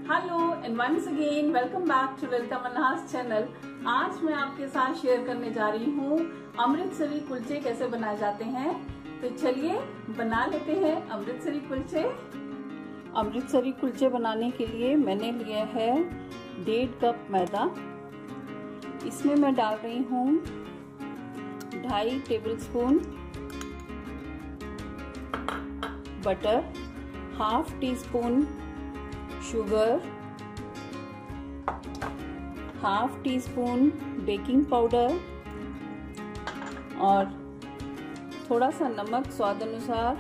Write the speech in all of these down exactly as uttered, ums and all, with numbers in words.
Hello and once again welcome back to Lalita Manhas channel. आज मैं आपके साथ शेयर करने जा रही हूँ अमृतसरी कुलचे कैसे बनाए जाते हैं। तो चलिए बना लेते हैं अमृतसरी कुलचे। अमृतसरी कुलचे बनाने के लिए मैंने लिया है डेढ़ कप मैदा। इसमें मैं डाल रही हूँ ढाई tablespoon butter, half teaspoon sugar, half teaspoon baking powder और थोड़ा सा नमक स्वाद अनुसार,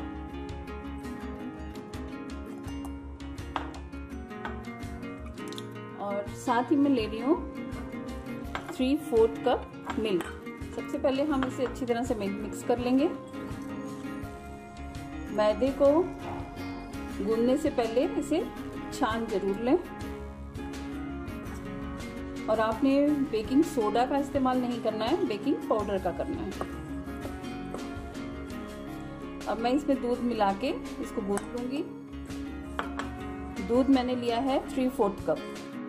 और साथ ही मैं ले रही हूँ थ्री फोर्थ कप मिल्क। सबसे पहले हम इसे अच्छी तरह से मिक्स कर लेंगे। मैदे को गूंदने से पहले इसे छान जरूर लें, और आपने बेकिंग सोडा का इस्तेमाल नहीं करना है, बेकिंग पाउडर का करना है। अब मैं इसमें दूध मिला के इसको गूंद लूंगी। दूध मैंने लिया है थ्री फोर्थ कप।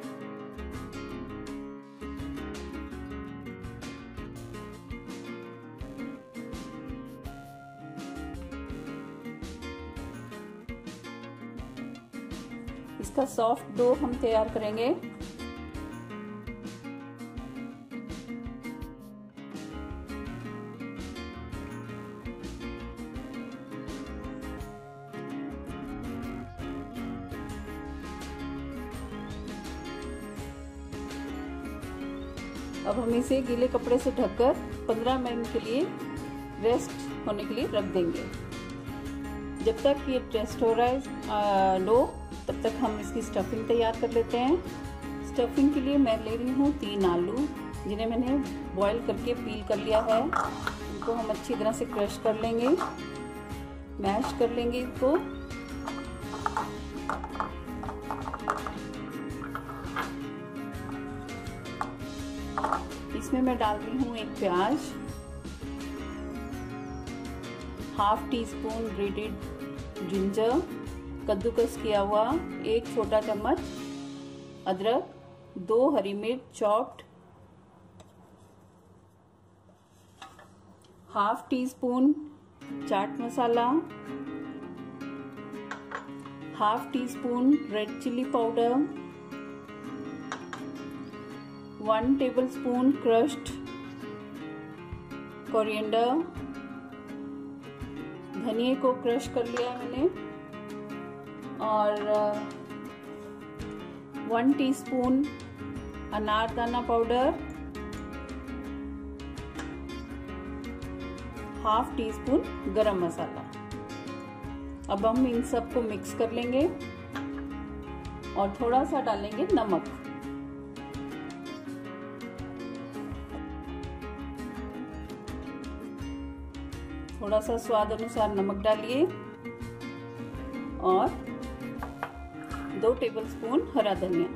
इसका सॉफ्ट डो हम तैयार करेंगे। अब हम इसे गीले कपड़े से ढककर पंद्रह मिनट के लिए रेस्ट होने के लिए रख देंगे। जब तक ये रेस्ट हो रहा है डो, तब तक हम इसकी स्टफिंग तैयार कर लेते हैं। स्टफिंग के लिए मैं ले रही हूँ तीन आलू, जिन्हें मैंने बॉईल करके पील कर लिया है। इनको हम अच्छी तरह से क्रश कर लेंगे, मैश कर लेंगे इसको। इसमें मैं डाल रही हूँ एक प्याज, half teaspoon grated ginger, कद्दूकस किया हुआ एक छोटा चम्मच अदरक, दो हरी मिर्च chopped, half teaspoon chaat masala, half teaspoon red chilli powder, one tablespoon crushed coriander, धनिए को क्रश कर लिया मैंने, और one teaspoon anardana powder, half teaspoon garam masala. अब हम इन सबको मिक्स कर लेंगे और थोड़ा सा डालेंगे नमक। थोड़ा सा स्वाद अनुसार नमक डालिए और दो टेबलस्पून हरा धनिया।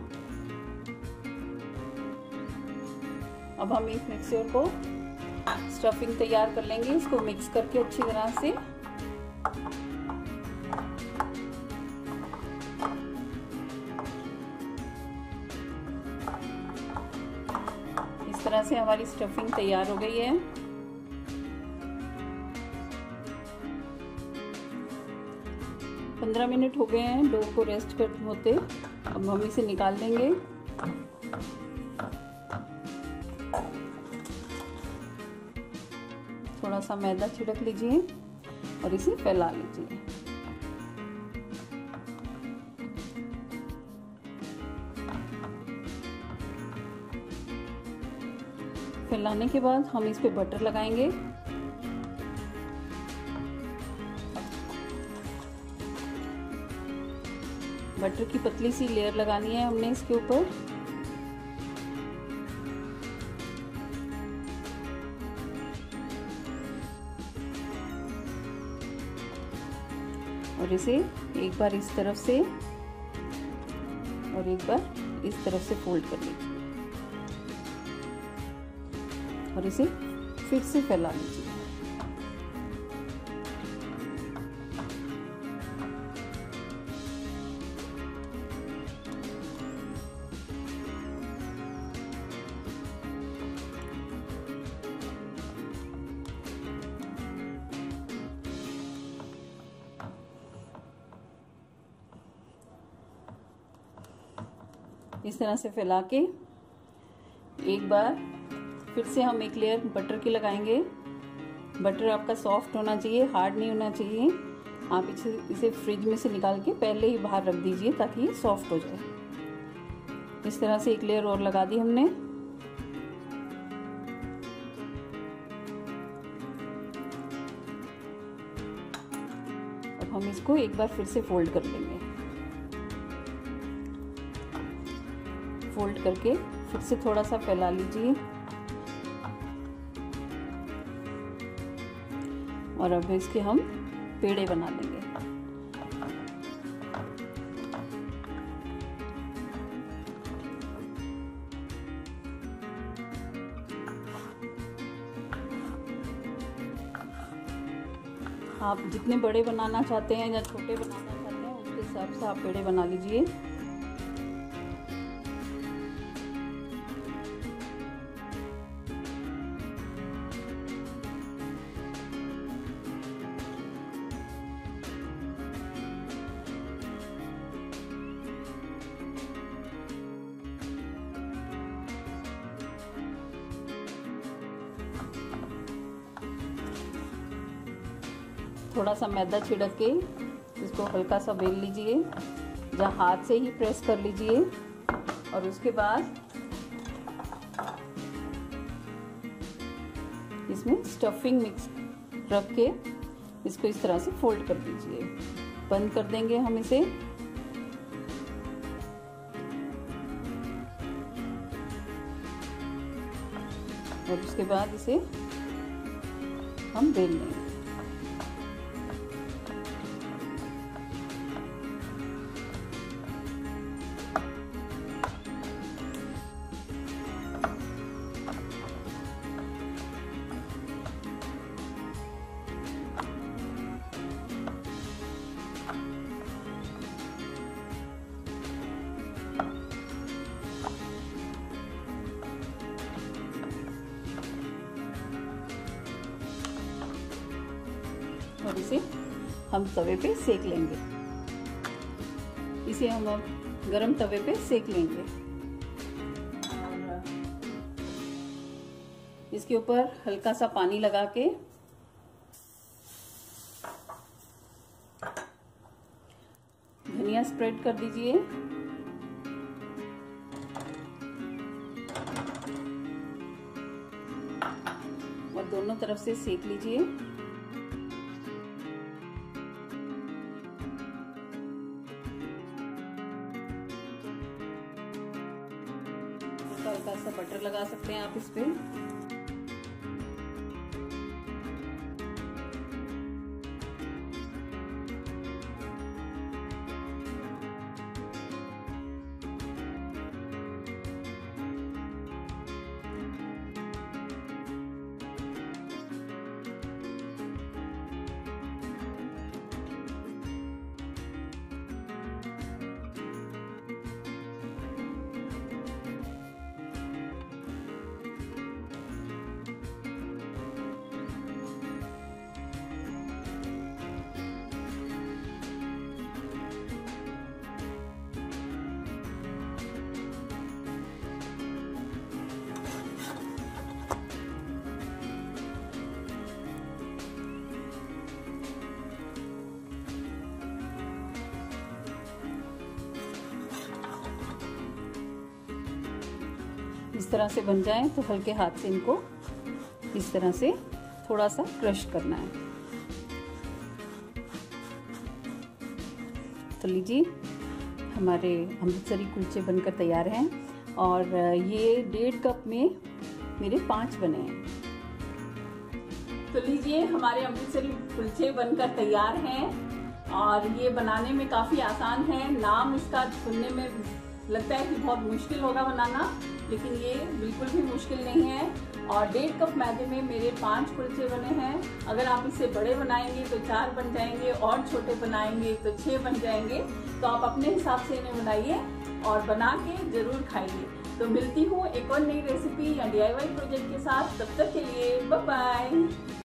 अब हम इस मिक्सचर को स्टफिंग तैयार कर लेंगे। इसको मिक्स करके अच्छी तरह से इस तरह से हमारी स्टफिंग तैयार हो गई है। पंद्रह मिनट हो गए हैं डो को रेस्ट करते होते। अब हम इसे निकाल देंगे। थोड़ा सा मैदा छिड़क लीजिए और इसे फैला लीजिए। फैलाने के बाद हम इस पे बटर लगाएंगे। बटर की पतली सी लेयर लगानी है हमने इसके ऊपर। और इसे एक बार इस तरफ से और एक बार इस तरफ से फोल्ड कर लीजिए और इसे फिर से फैला लीजिए। इस तरह से फैला के एक बार फिर से हम एक लेयर बटर की लगाएंगे। बटर आपका सॉफ्ट होना चाहिए, हार्ड नहीं होना चाहिए। आप इसे इसे फ्रिज में से निकाल के पहले ही बाहर रख दीजिए ताकि ये सॉफ्ट हो जाए। इस तरह से एक लेयर और लगा दी हमने। अब हम इसको एक बार फिर से फोल्ड कर लेंगे। फोल्ड करके फिर से थोड़ा सा फैला लीजिए और अब इसके हम पेड़े बना लेंगे। आप जितने बड़े बनाना चाहते हैं या छोटे बनाना चाहते हैं उसके हिसाब से आप पेड़े बना लीजिए। थोड़ा सा मैदा छिड़क के इसको हल्का सा बेल लीजिए, या हाथ से ही प्रेस कर लीजिए। और उसके बाद इसमें स्टफिंग मिक्स रख के इसको इस तरह से फोल्ड कर दीजिए। बंद कर देंगे हम इसे। और उसके बाद इसे हम बेल लेंगे। और इसे हम तवे पे सेक लेंगे। इसे हम अब गरम तवे पे सेक लेंगे। और इसके ऊपर हल्का सा पानी लगा के धनिया स्प्रेड कर दीजिए। और दोनों तरफ से सेक लीजिए। हल्का सा बटर लगा सकते हैं आप इस पे। इस तरह से बन जाए तो हल्के हाथ से इनको इस तरह से थोड़ा सा क्रश करना है। तो लीजिए हमारे अमृतसरी कुलचे बनकर तैयार हैं। और ये डेढ़ कप में मेरे पांच बने हैं। तो लीजिए हमारे अमृतसरी कुलचे बनकर तैयार हैं। और ये बनाने में काफी आसान है। नाम इसका सुनने में लगता है कि बहुत मुश्किल होगा बनाना, लेकिन ये बिल्कुल भी मुश्किल नहीं है। और डेढ़ कप मैदे में मेरे पांच कुलचे बने हैं। अगर आप इसे बड़े बनाएंगे तो चार बन जाएंगे, और छोटे बनाएंगे तो छह बन जाएंगे। तो आप अपने हिसाब से इन्हें बनाइए और बना के जरूर खाइए। तो मिलती हूँ एक और नई रेसिपी या डी आई वाई प्रोजेक्ट के साथ। तब तक के लिए बाय बाय।